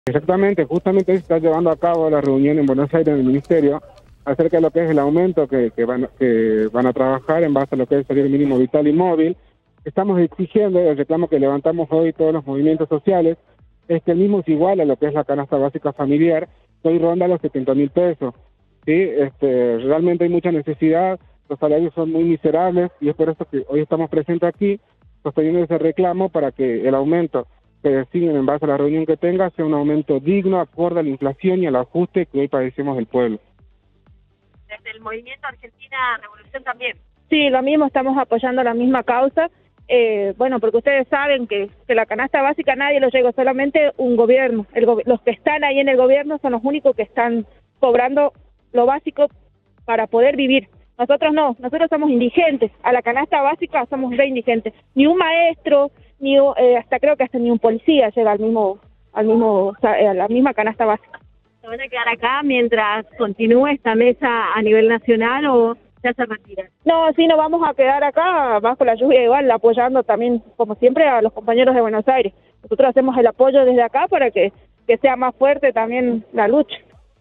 Exactamente, justamente hoy se está llevando a cabo la reunión en Buenos Aires en el Ministerio acerca de lo que es el aumento que van a trabajar en base a lo que es el salario mínimo vital y móvil. Estamos exigiendo, el reclamo que levantamos hoy todos los movimientos sociales, es que el mismo es igual a lo que es la canasta básica familiar, que hoy ronda los 70.000 pesos. ¿Sí? Realmente hay mucha necesidad, los salarios son muy miserables y es por eso que hoy estamos presentes aquí sosteniendo ese reclamo para que el aumento que deciden en base a la reunión que tenga sea un aumento digno, acorde a la inflación y al ajuste que hoy padecemos del pueblo. Desde el Movimiento Argentina Revolución también. Sí, lo mismo, estamos apoyando la misma causa. Bueno, porque ustedes saben que la canasta básica nadie lo llega, solamente un gobierno. Los que están ahí en el gobierno son los únicos que están cobrando lo básico para poder vivir. Nosotros no, nosotros somos indigentes. A la canasta básica somos re indigentes. Ni un maestro, ni creo que hasta ni un policía llega a la misma canasta básica. ¿Se van a quedar acá mientras continúe esta mesa a nivel nacional o ya se retiran? No, sí, nos vamos a quedar acá bajo la lluvia igual, apoyando también, como siempre, a los compañeros de Buenos Aires. Nosotros hacemos el apoyo desde acá para que sea más fuerte también la lucha.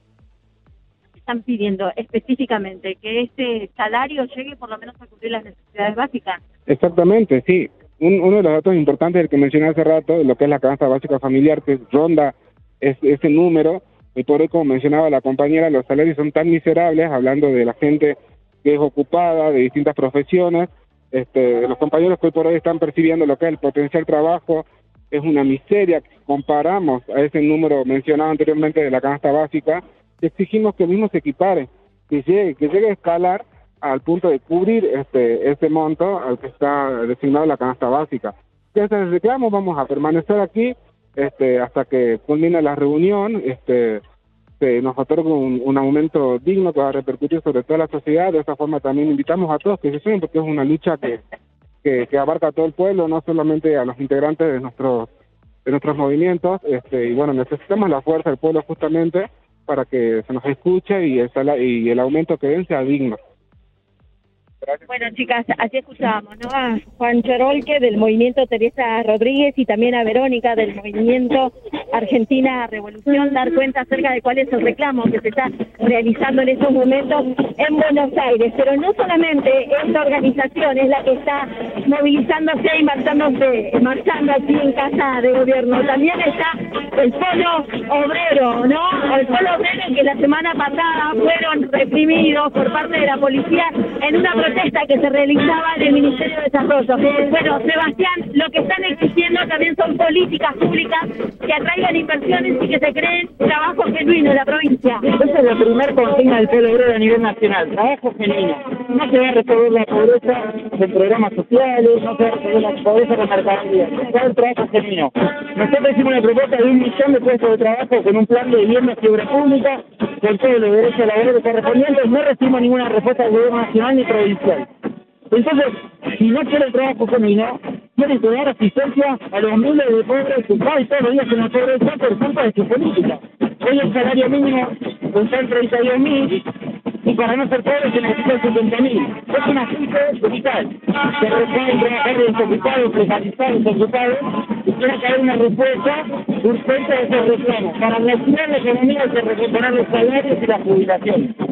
Están pidiendo específicamente que este salario llegue por lo menos a cubrir las necesidades básicas. Exactamente, sí. Uno de los datos importantes, el que mencioné hace rato, lo que es la canasta básica familiar, que ronda ese número, y por hoy, como mencionaba la compañera, los salarios son tan miserables, hablando de la gente que es ocupada, de distintas profesiones, los compañeros que hoy por hoy están percibiendo lo que es el potencial trabajo, es una miseria, comparamos a ese número mencionado anteriormente de la canasta básica, y exigimos que el mismo se equipare, que llegue a escalar al punto de cubrir ese monto al que está designado la canasta básica. Desde el reclamo vamos a permanecer aquí hasta que culmine la reunión, nos otorga un aumento digno que va a repercutir sobre toda la sociedad. De esa forma también invitamos a todos que se sumen, porque es una lucha que abarca a todo el pueblo, no solamente a los integrantes de nuestros movimientos, y bueno, necesitamos la fuerza del pueblo justamente para que se nos escuche y el aumento que den sea digno. Gracias. Bueno, chicas, así escuchábamos, ¿no? A Juan Chorolque del Movimiento Teresa Rodríguez y también a Verónica del Movimiento Argentina Revolución dar cuenta acerca de cuál es el reclamo que se está realizando en estos momentos en Buenos Aires. Pero no solamente esta organización es la que está movilizándose y marchando aquí en Casa de Gobierno, también está el Polo Obrero, ¿no? El Polo Obrero que la semana pasada fueron reprimidos por parte de la policía en una protesta que se realizaba en el Ministerio de Desarrollo. Bueno, Sebastián, lo que están exigiendo también son políticas públicas que atraigan inversiones y que se creen trabajo genuino en la provincia. Esa es la primera consigna del Polo Obrero a nivel nacional, trabajo genuino. No se va a resolver la pobreza con programas sociales, no se va a resolver la pobreza con mercadería, se va a haber trabajo genuino. Nosotros hicimos una propuesta de 1 millón de puestos de trabajo con un plan de vivienda y obra pública, con todos los derechos laborales correspondientes. No recibimos ninguna respuesta del gobierno nacional ni provincial. Entonces, si no quiere el trabajo genuino, quieren dar asistencia a los miles de pobres que caen todos los días en la pobreza por culpa de su política. Hoy el salario mínimo está en 32.000 y para no ser pobres se necesitan 70.000. Es una crisis vital. Se pueden trabajar desocupados, precarizados, desocupados, y tiene que haber una respuesta urgente a esos reclamos. Para reactivar la economía hay que recuperar los salarios y las jubilaciones.